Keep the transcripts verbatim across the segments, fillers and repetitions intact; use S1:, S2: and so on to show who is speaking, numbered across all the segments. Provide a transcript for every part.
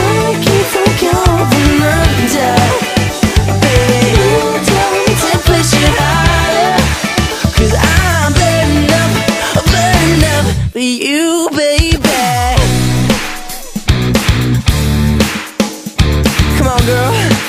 S1: trying to keep from going under. Baby, hold on to push it harder, 'cause I'm burning up, burning up for you, baby. Come on, girl.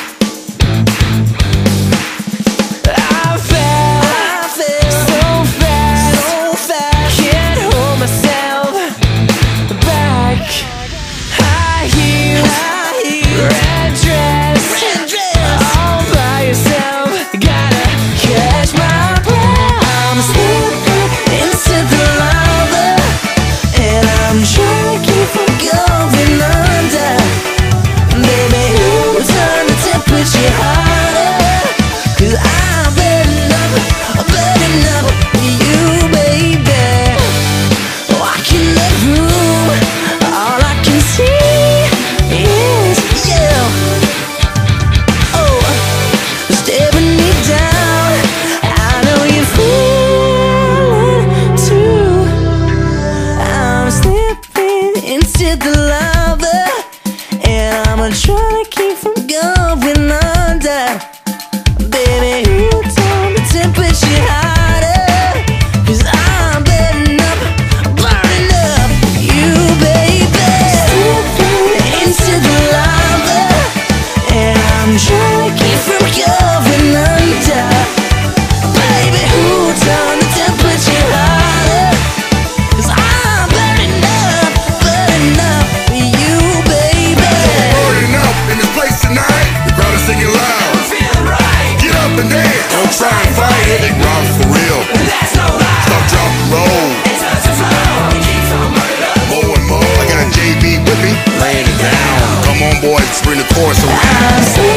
S1: Into the lava, and I'm trying to keep from going under. Baby, hold on the temperature harder, 'cause I'm burning up, burning up you, baby. Slipping into the lava, and I'm trying to keep from going under. Baby, hold on the temperature harder, 'cause I'm burning up, burning up for you, baby.
S2: Burning up in this place tonight. The crowd is singing loud.
S3: I'm feeling right.
S2: Get up and dance. Don't try and fight it. They rock for real.
S3: That's no lie.
S2: Stop, drop, and roll.
S3: It's time to flow. We keep on burning up.
S2: More and more. I got a J B with me. Laying it down. Come on, boys. Bring the chorus around.